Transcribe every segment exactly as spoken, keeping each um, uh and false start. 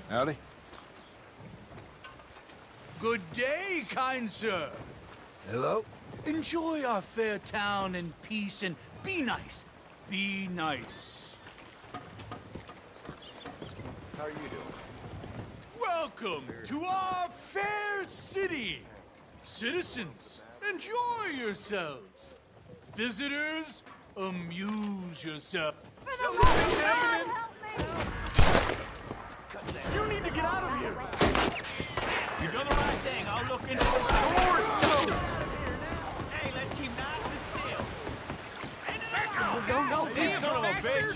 Howdy. Good day, kind sir. Hello? Enjoy our fair town in peace and be nice. Be nice. How are you doing? Welcome to our fair city. Citizens, enjoy yourselves. Visitors, amuse yourselves. You need to get out of here! You done the right thing. I'll look into it. Hey, let's keep nice and still. No, no, damn, son of a bitch.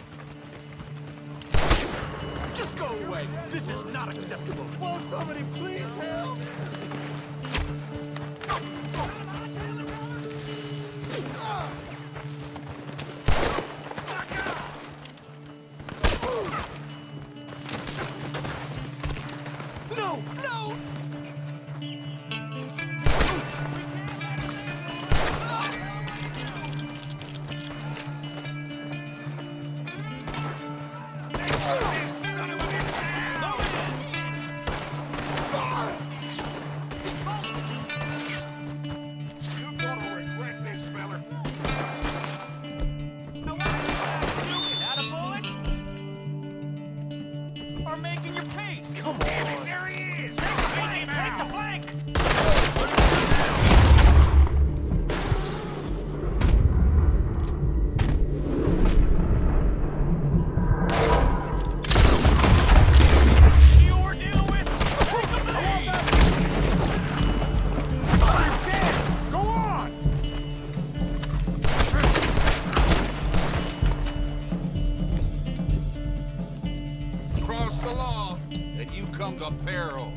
Just go away. This is not acceptable. Won't somebody please help? No, no. Are making your pace. Come on. There he is. Take the flank. Take the flank. You were dealing with. Take the lead. Go on! Cross the law, and you come to peril.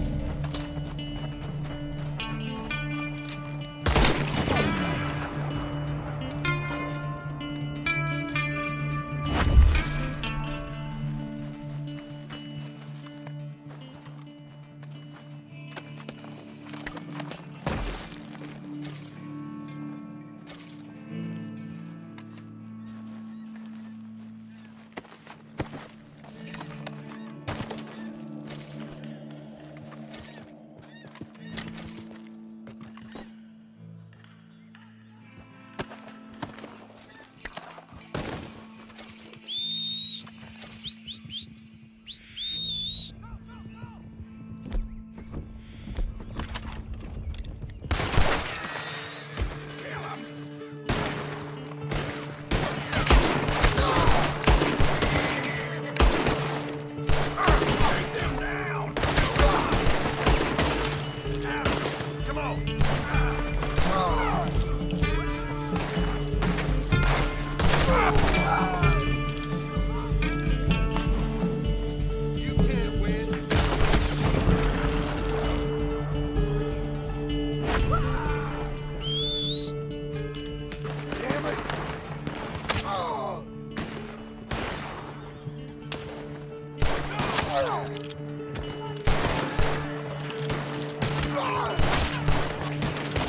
You can't win. Damn it! Oh. Oh.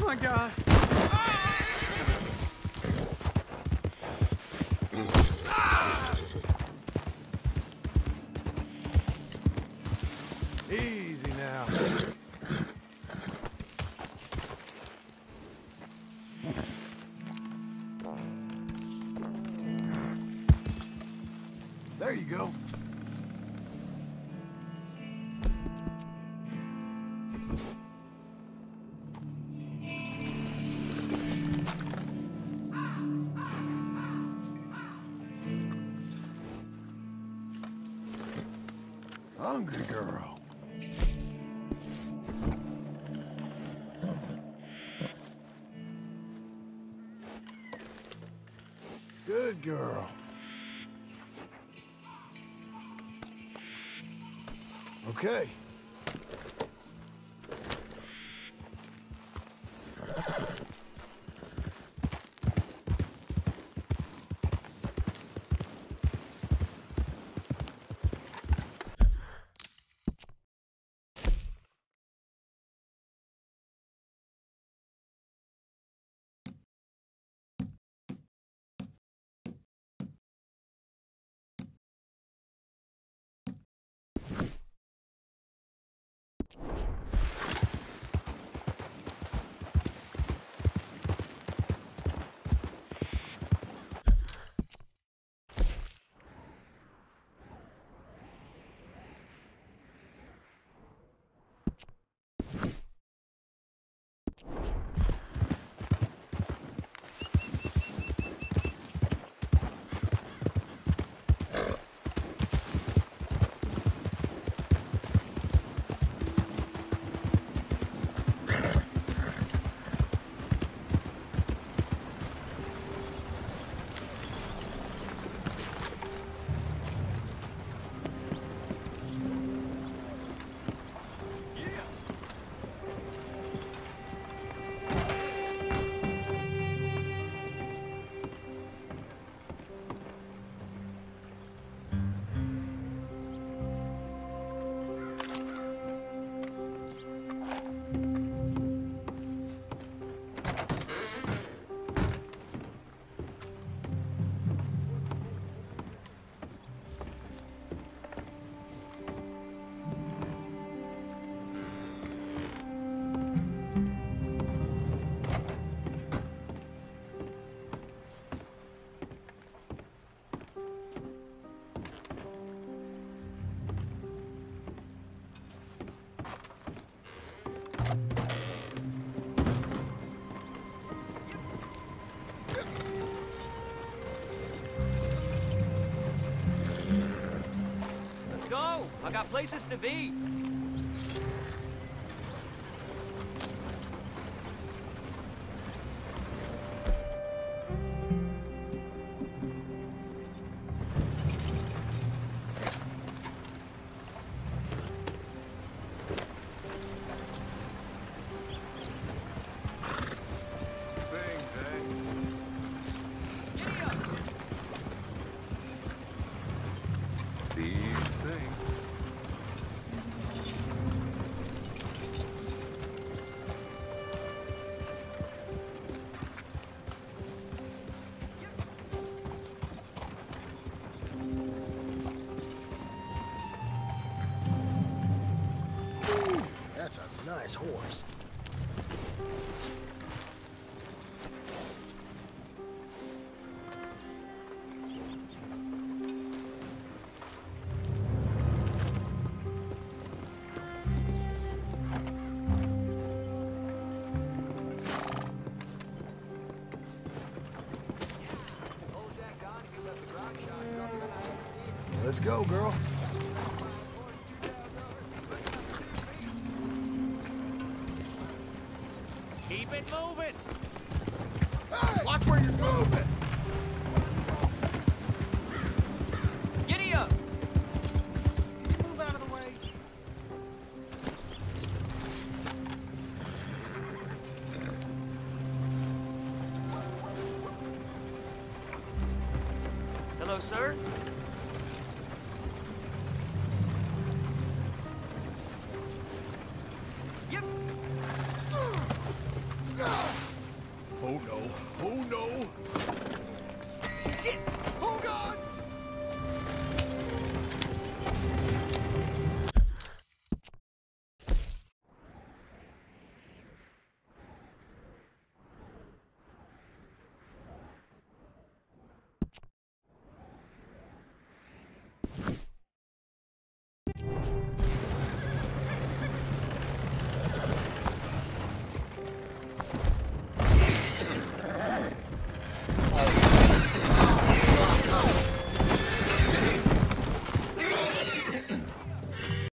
my God. Easy now. There you go. Hungry girl. Good girl. Okay. Go! I got places to be. Things, eh? Giddy up! These things. That's a nice horse. Let's go, girl. Keep it moving! Hey, watch where you're moving. Giddy up! Can you move out of the way? Hello, sir? Yep. Ah!